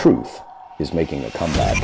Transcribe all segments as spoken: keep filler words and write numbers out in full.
Truth is making a comeback.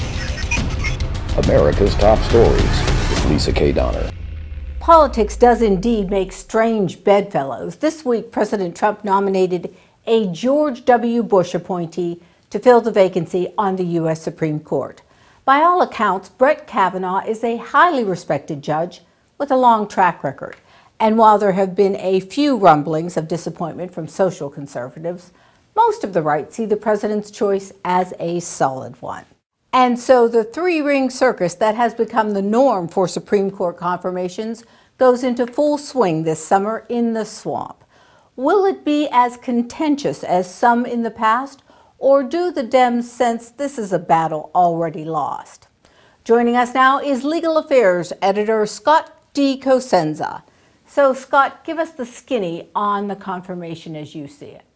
America's Top Stories with Lisa K. Donner. Politics does indeed make strange bedfellows. This week, President Trump nominated a George W. Bush appointee to fill the vacancy on the U S Supreme Court. By all accounts, Brett Kavanaugh is a highly respected judge with a long track record. And while there have been a few rumblings of disappointment from social conservatives, most of the right see the president's choice as a solid one. And so the three-ring circus that has become the norm for Supreme Court confirmations goes into full swing this summer in the swamp. Will it be as contentious as some in the past, or do the Dems sense this is a battle already lost? Joining us now is Legal Affairs editor Scott DeCosenza. So, Scott, give us the skinny on the confirmation as you see it.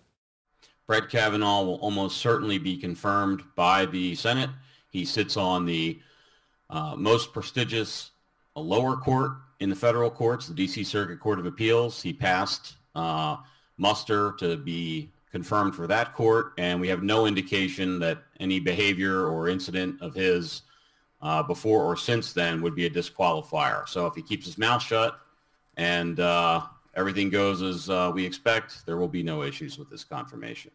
Brett Kavanaugh will almost certainly be confirmed by the Senate. He sits on the uh, most prestigious uh, lower court in the federal courts, the D C Circuit Court of Appeals. He passed uh, muster to be confirmed for that court, and we have no indication that any behavior or incident of his uh, before or since then would be a disqualifier. So if he keeps his mouth shut and uh, everything goes as uh, we expect, there will be no issues with this confirmation.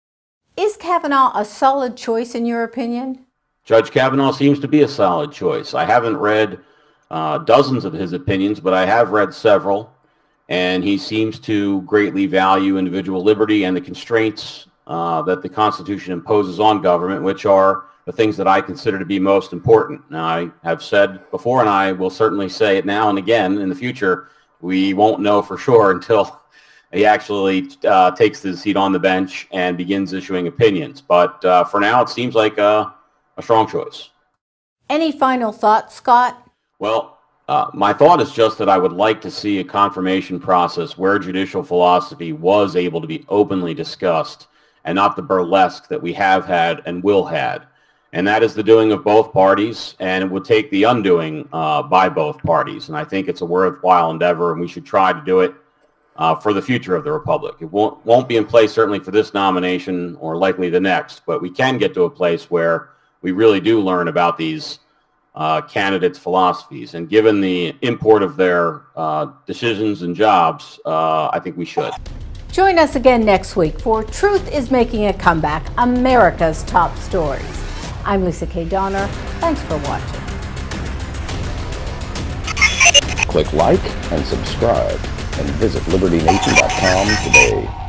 Is Kavanaugh a solid choice in your opinion? Judge Kavanaugh seems to be a solid choice. I haven't read uh, dozens of his opinions, but I have read several, and he seems to greatly value individual liberty and the constraints uh, that the Constitution imposes on government, which are the things that I consider to be most important. Now, I have said before, and I will certainly say it now and again in the future, we won't know for sure until he actually uh, takes the seat on the bench and begins issuing opinions. But uh, for now, it seems like a, a strong choice. Any final thoughts, Scott? Well, uh, my thought is just that I would like to see a confirmation process where judicial philosophy was able to be openly discussed and not the burlesque that we have had and will had. And that is the doing of both parties, and it would take the undoing uh, by both parties. And I think it's a worthwhile endeavor, and we should try to do it uh, for the future of the Republic. It won't, won't be in place certainly for this nomination or likely the next, but we can get to a place where we really do learn about these uh, candidates' philosophies. And given the import of their uh, decisions and jobs, uh, I think we should. Join us again next week for Truth is Making a Comeback, America's Top Stories. I'm Lisa K. Donner. Thanks for watching. Click like and subscribe and visit liberty nation dot com today.